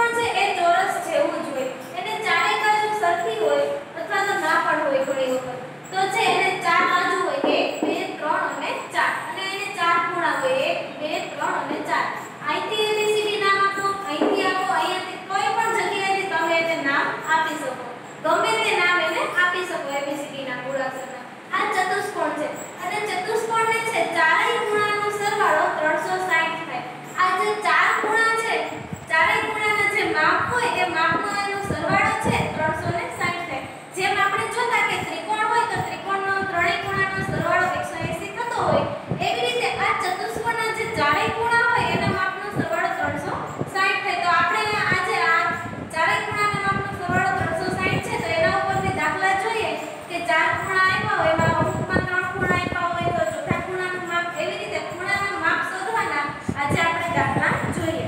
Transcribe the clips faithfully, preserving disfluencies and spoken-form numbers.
ચતુષ્કોણ છે એ ચોરસ જેવું જ હોય, એને ચારે બાજુ સરખી હોય અથવા તો ના પણ હોય ઘણી વખત, તો છે એને ચાર બાજુ હોય એક બે ત્રણ અને ચાર, અને એને ચાર ખૂણા હોય એક બે ત્રણ અને ચાર. અહીંથી એબીસીડી નામ આપો, અહીંથી આપો, અહીંયાથી કોઈ પણ જગ્યાએથી તમે એને નામ આપી શકો, ગમે તે નામ એને આપી શકો એબીસીડી ના મૂળાક્ષરના. આ ચતુષ્કોણ છે અને ચતુષ્કોણને છે ચારેય ખૂણાનો સરવાળો ત્રણસો સાઠ થાય. આ જે ચાર ખૂણા છે, ચારેય ખૂણાના જે માપ હોય એ માપનો એનો સરવાળો છે ત્રણસો સાઠ થાય. જેમ આપણે જોતા કે ત્રિકોણ હોય તો ત્રિકોણનો ત્રણેય ખૂણાનો સરવાળો એકસો એંસી થતો હોય, એવી રીતે આ ચતુષ્કોણના જે ચારેય ખૂણા હોય એના માપનો સરવાળો ત્રણસો સાઠ થાય. તો આપણે આજે આ ચારેય ખૂણાના માપનો સરવાળો ત્રણસો સાઠ છે, તો એના ઉપરથી દાખલા જોઈએ કે ચાર ખૂણા આપ્યા હોય એમાં અમુકમાં ત્રણ ખૂણા આપ્યા હોય તો ચોથા ખૂણાનું માપ, એવી રીતે ખૂણાના માપ શોધવાના આજે આપણે દાખલા જોઈએ.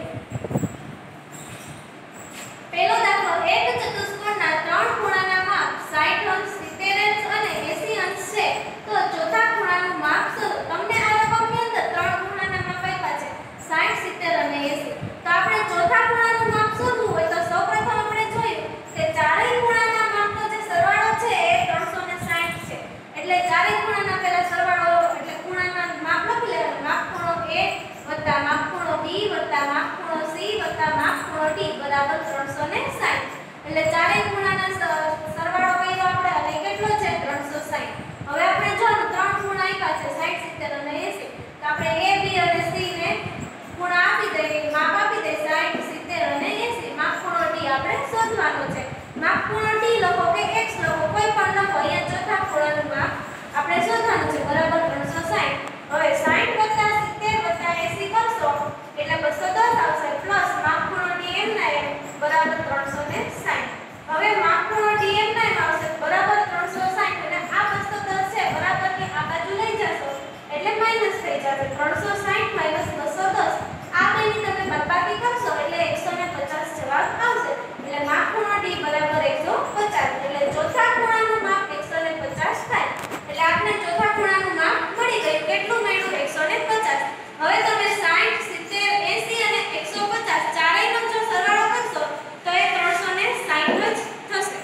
પહેલો દાખલો, એક ચતુષ્કોણના ત્રણ ખૂણાના માપ સાઠ અંશ, સિત્તેર અંશ અને એંસી અંશ છે, તો ચોથા ખૂણાનું માપ શોધો. તમને આ રકમની અંદર ત્રણ ખૂણાના માપ આપ્યા છે સાઠ, સિત્તેર અને એંસી. તો આપણે ચોથા ખૂણાનું માપ શોધવું હોય તો સૌપ્રથમ આપણે જોયું કે ચારેય ખૂણાના માપનો જે સરવાળો છે એ ત્રણસો સાઠ છે. એટલે ચારેય ખૂણાના પહેલા સરવાળો એટલે ખૂણાના માપ લખી લેવાનું. માપ ખૂણો A વત્તા માપ ખૂણો B વત્તા માપ ખૂણો C વત્તા માપ ખૂણો D બરાબર ત્રણસો સાઠ. એટલે ચારેય ખૂણાના સરવાળો કર્યો આપણે અને કેટલો છે ત્રણસો સાઠ. હવે આપણે જો ત્રણ ખૂણા આપ્યા છે સાઠ, સિત્તેર અને એંસી, તો આપણે A B અને C ને ખૂણા આપી દઈએ, માપ આપી દઈએ સાઠ, સિત્તેર અને એંસી. માપ ખૂણો D આપણે શોધવાનો છે. માપ ખૂણો D લખો કે X લખો, કોઈ પણ લખો, અહીંયા ચોથા ખૂણાનું માપ આપણે શોધવાનું છે બરાબર ત્રણસો સાઠ. હવે સાઠ વત્તા સિત્તેર વત્તા એંસી કરશો એટલે બસો દસ આવશે, પ્લસ માપ ખૂણો D એમ ના એમ બરાબર ત્રણસો સાઠ. હવે માપ ખૂણો D એમ ના એમ આવશે બરાબર ત્રણસો સાઠ, અને આ બસો દસ છે બરાબર ની આ બાજુ લઈ જશો એટલે માઈનસ થઈ જશે. ત્રણસો સાઠ માઈનસ બસો દસ, આ બેની તમે બાદબાકી કરશો એટલે એકસો પચાસ જવાબ આવશે. એટલે માપ ખૂણો D બરાબર એકસો પચાસ. એટલે ચોથા ખૂણાનું માપ એકસો પચાસ થાય. એટલે આપણે ચોથા ખૂણાનું માપ મળી ગયું. કેટલું મળ્યું? એકસો પચાસ. હવે તમે સાઠ, સિત્તેર, એંસી અને એકસો પચાસ ચારેયનો જો સરવાળો કરશો તો એ ત્રણસો સાઠ જ થશે.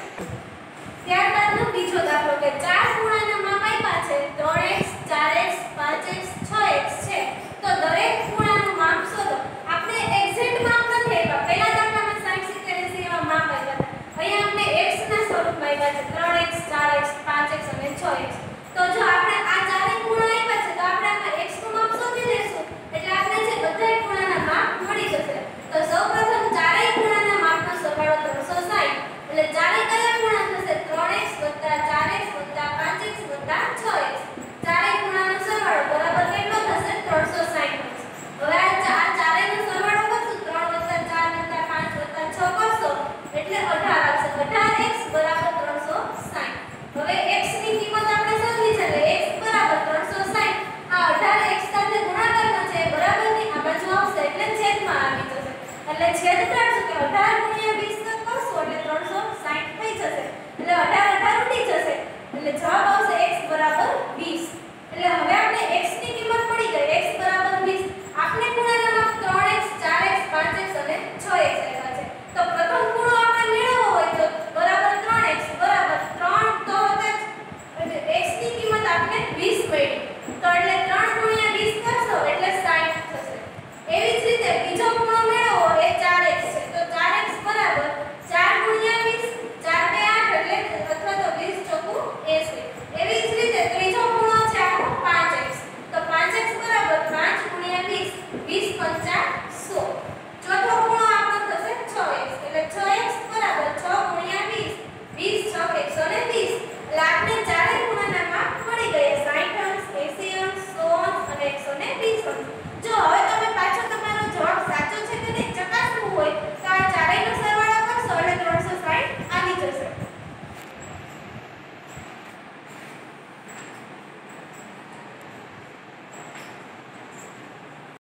ત્યારબાદનો બીજો દાખલો કે ચાર ખૂણાના માપ આપ્યા છે ત્રણ એક્સ, ચાર એક્સ, પાંચ એક્સ, છ એક્સ છે, તો દરેક ખૂણાનું માપ શોધો. આપણે એક્ઝેક્ટ માપ નથી આપ્યા. પહેલા દાખલામાં સાઠ, સિત્તેર, એંસી એવા માપ આપ્યા હતા. અહીંયા આપણે એક્સ ના સ્વરૂપમાં આપ્યા છે ત્રણ એક્સ, ચાર એક્સ, પાંચ એક્સ અને છ એક્સ. તો જો આપણે આ ચારેય ખૂણા આપ્યા છે તો આપણે આમાં x નું માપ શોધી લેશું એટલે આપણે જે બધાય ખૂણાના માપ મળી જશે. તો સૌપ્રથમ ચારેય ખૂણાના માપનો સરવાળો ત્રણસો સાઠ. એટલે ચારેય કયા ખૂણા થશે? ત્રણ એક્સ વત્તા ચાર એક્સ વત્તા પાંચ એક્સ વત્તા છ એક્સ. ચારેય ખૂણાનો સરવાળો બરાબર કેટલો થશે? ત્રણસો સાઠ થશે. હવે આ ચારેયનો સરવાળો કરશું, ત્રણ વત્તા ચાર વત્તા પાંચ વત્તા છ કરશો એટલે અઢાર આવશે. અઢાર એક્સ બરાબર ત્રણસો સાઠ. હવે x ની કિંમત આપણે શોધવી છે એટલે x બરાબર ત્રણસો સાઠ. આ અઢાર x સાથે ગુણાકારમાં છે બરાબરની આ બાજુ આવશે એટલે છેદમાં આવી જશે. એટલે છેદ